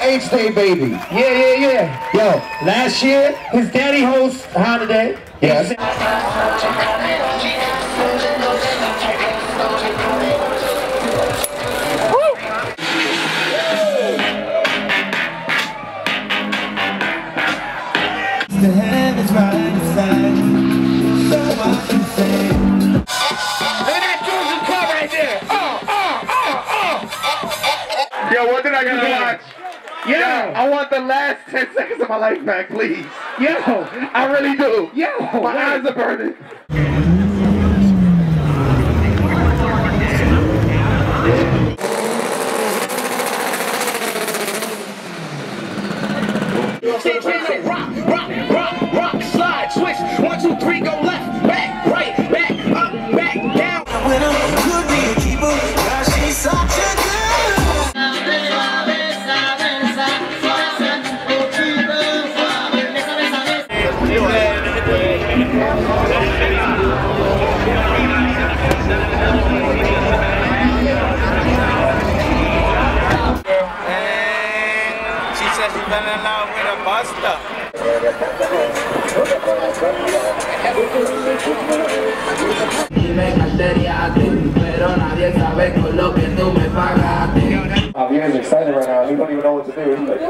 H-Day baby. Yeah. Yo, last year, His daddy hosts holiday. yes. The heavens right inside, so much to say. Look at that Georgia car right there. Yo, what did I gotta watch? Yo, I want the last 10 seconds of my life back, please. yo, I really do. yo. My eyes are burning. Rock, slide, switch. 1, 2, 3, go left, back, right, back, up, back, down. When I could be a keeper, now she's such a girl. She said she fell in love with a buster. Javier's excited right now. He don't even know what to do. He's like,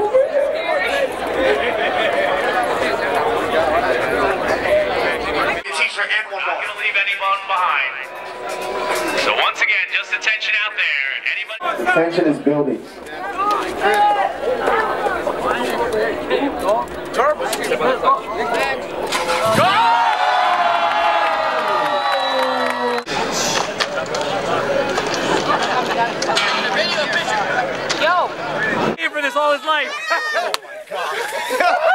T-shirt and one more. Not gonna leave anyone behind. So once again, just attention out there. Anybody? tension is building. Here for this all his life. Oh my God.